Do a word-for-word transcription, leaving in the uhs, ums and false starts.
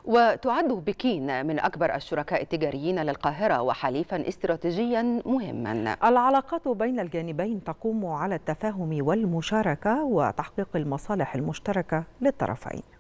وتعد بكين من أكبر الشركاء التجاريين للقاهرة وحليفا استراتيجيا مهما. العلاقات بين الجانبين تقوم على التفاهم والمشاركة وتحقيق المصالح المشتركة للطرفين.